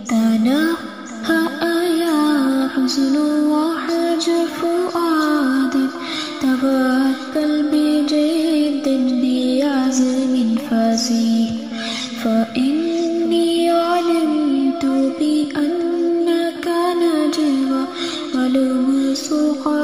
تنهى يا حزن وحج فؤادك توكل بجد بعزم فصيح فإني علمت بأنك نجوى ولمس